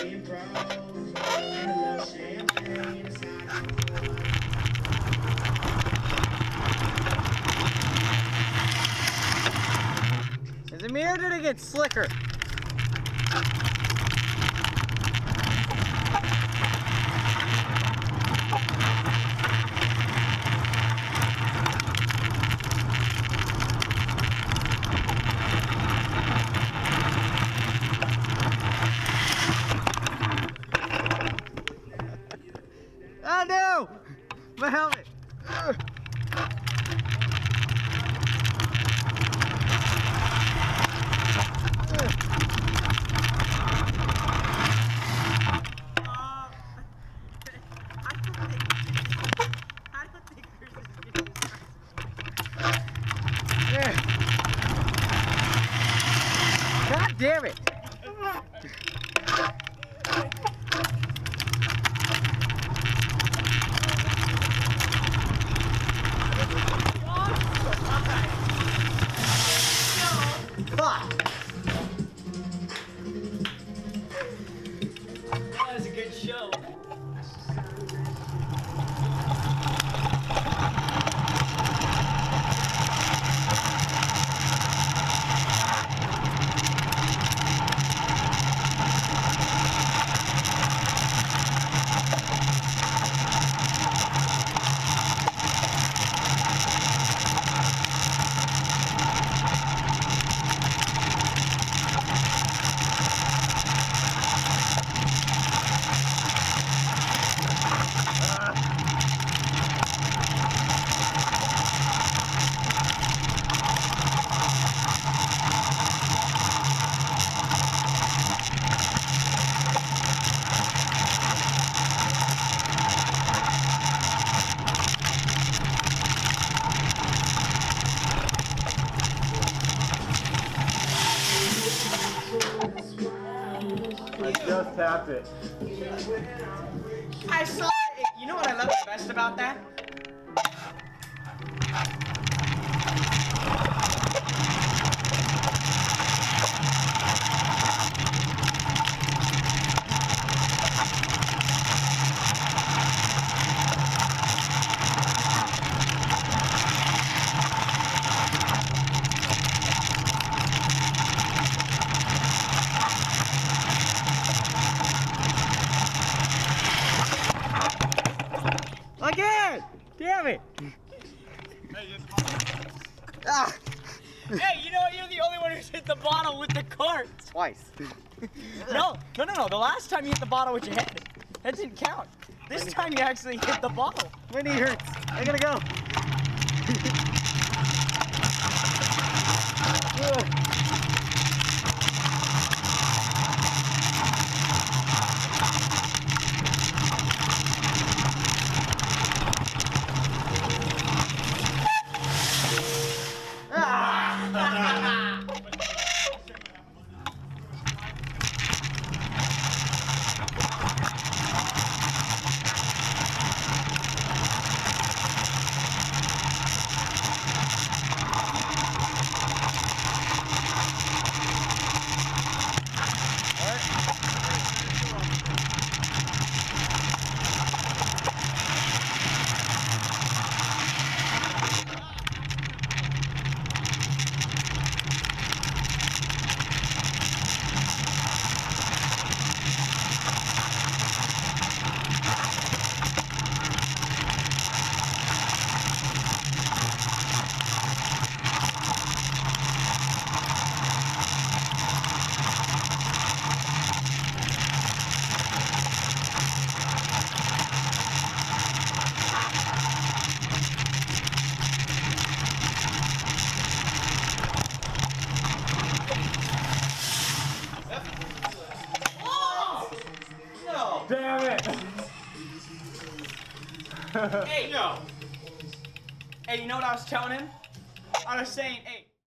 Is it me or did it get slicker? Oh no! My helmet! God damn it! That was a good show. I just tapped it. I saw it. You know what I love the best about that? Again! Damn it! Ah! Hey, you know what? You're the only one who's hit the bottle with the cart. Twice. No. The last time you hit the bottle with your head, that didn't count. This time you actually hit the bottle. My knee hurts. I gotta go. Damn it! Hey, no. Hey, you know what I was telling him? I was saying, hey,